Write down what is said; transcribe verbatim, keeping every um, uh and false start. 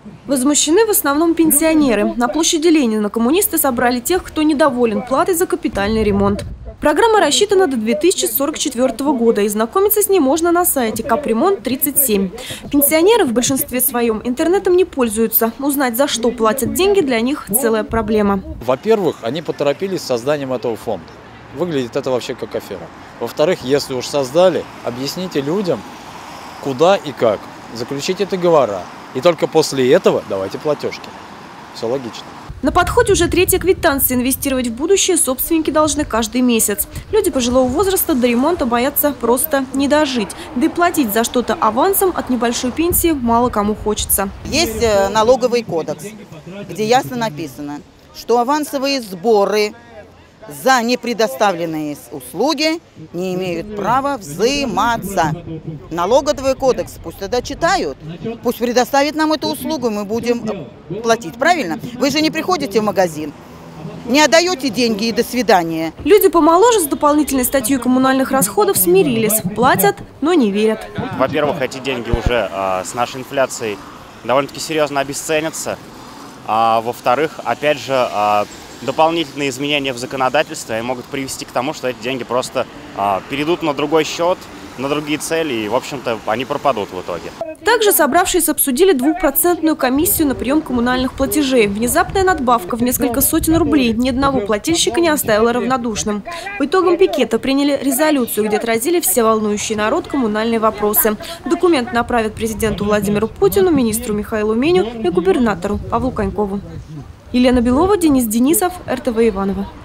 Возмущены в основном пенсионеры. На площади Ленина коммунисты собрали тех, кто недоволен платой за капитальный ремонт. Программа рассчитана до две тысячи сорок четвёртого года, и знакомиться с ней можно на сайте Капремонт тридцать семь. Пенсионеры в большинстве своем интернетом не пользуются. Узнать, за что платят деньги, для них целая проблема. Во-первых, они поторопились с созданием этого фонда. Выглядит это вообще как афера. Во-вторых, если уж создали, объясните людям, куда и как. Заключите договора. И только после этого давайте платежки. Все логично. На подходе уже третья квитанция. Инвестировать в будущее собственники должны каждый месяц. Люди пожилого возраста до ремонта боятся просто не дожить. Да и платить за что-то авансом от небольшой пенсии мало кому хочется. Есть налоговый кодекс, где ясно написано, что авансовые сборы за непредоставленные услуги не имеют права взиматься. Налоговый кодекс пусть тогда читают, пусть предоставит нам эту услугу, мы будем платить. Правильно? Вы же не приходите в магазин, не отдаете деньги и до свидания. Люди помоложе с дополнительной статьей коммунальных расходов смирились. Платят, но не верят. Во-первых, эти деньги уже э, с нашей инфляцией довольно-таки серьезно обесценятся. А во-вторых, опять же, э, дополнительные изменения в законодательстве могут привести к тому, что эти деньги просто а, перейдут на другой счет, на другие цели, и, в общем-то, они пропадут в итоге. Также собравшиеся обсудили двухпроцентную комиссию на прием коммунальных платежей. Внезапная надбавка в несколько сотен рублей ни одного плательщика не оставила равнодушным. По итогам пикета приняли резолюцию, где отразили все волнующие народ коммунальные вопросы. Документ направят президенту Владимиру Путину, министру Михаилу Меню и губернатору Павлу Конькову. Елена Белова, Денис Денисов, эр тэ вэ Иваново.